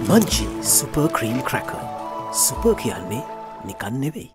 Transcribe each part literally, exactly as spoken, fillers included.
Munchie Super Cream Cracker. Super කියන්නේ නිකන් නෙවෙයි.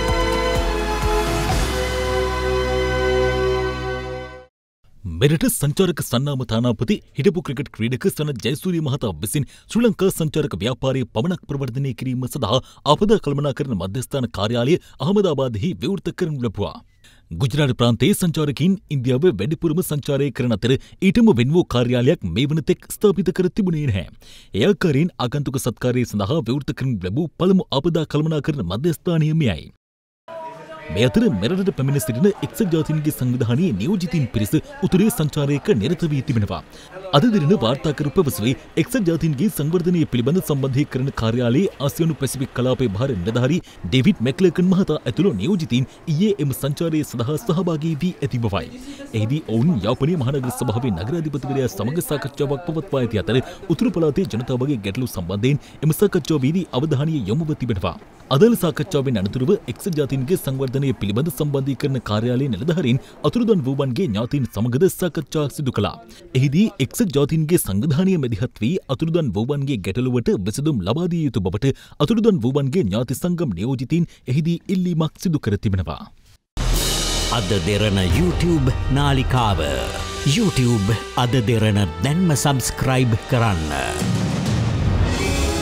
මෙරට සංචාරක සන්නාම තානාපති හිටපු ක්‍රිකට් ක්‍රීඩක සනත් ජයසූරිය මහතා විසින් ශ්‍රී ලංකා සංචාරක ව්‍යාපාරයේ පමණක් ප්‍රවර්ධනය කිරීම සඳහා ආපදා කළමනාකරණ මධ්‍යස්ථාන කාර්යාලය අහමදාබාදෙහි විවෘත කරනු ලැබුවා. ගුජරාට ප්‍රාන්තයේ සංචාරකයින් ඉන්දියාවේ වැඩිපුරම සංචාරය කරන අතර ඊටම වෙන් වූ කාර්යාලයක් මේ වන තෙක් ස්ථාපිත කර තිබුණේ නැහැ. ඒ ආකාරයෙන් ආගන්තුක සත්කාරය සඳහා විවෘත කරනු ලැබූ පළමු ආපදා කළමනාකරණ මධ්‍යස්ථානය මෙයයි. මේ අතර මෙරටට පැමිණ සිටින එක්සත් ජාතීන්ගේ සංවිධානයේ නියෝජිතින් පිරිස උතුරේ සංචාරයක නිරත වී තිබෙනවා. අද දින වාර්තාකරු පැවසුවේ එක්සත් ජාතීන්ගේ සංවර්ධනය පිළිබඳ සම්බන්ධීකරණ කාර්යාලයේ ආසියානු පැසිෆික් කලාපයේ භාර නිලධාරී ඩේවිඩ් මැක්ලර්කන් මහතා ඇතුළු නියෝජිතින් ඊයේ එම සංචාරය සඳහා සහභාගී වී ඇති බවයි. එහිදී ඔවුන් යාපනයේ මහනගර සභාවේ නගරාධිපතිවරයා සමග සාකච්ඡාවක් පවත්වා ඇති අතර උතුරු පළාතේ ජනතාවගේ ගැටලු සම්බන්ධයෙන් එම සාකච්ඡාවේදී අවධානය යොමුව තිබෙනවා. අදාළ සාකච්ඡාවෙන් අනතුරුව එක්සත් ජාතීන්ගේ සංවර්ධනය පිළිබඳ සම්බන්ධීකරණ කාර්යාලයේ නිලධාරීන් අතුරුදන් වූවන්ගේ ඥාතීන් සමගද සාකච්ඡා සිදු කළා. එහිදී එක්සත් ජාතීන්ගේ සංවිධානය මැදිහත් වී අතුරුදන් වූවන්ගේ ගැටලුවට විසඳුම් ලබා දිය යුතු බවට අතුරුදන් වූවන්ගේ ඥාති සංගම් නියෝජිතින් එහිදී ඉල්ලීමක් සිදු කර තිබෙනවා. අද දෙරණ YouTube නාලිකාව YouTube අද දෙරණ දැන්ම සබස්ක්‍රයිබ් කරන්න.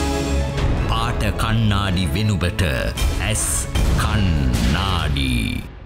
පාට කන්නාඩි වෙනුබට ඇස් කන්නාඩි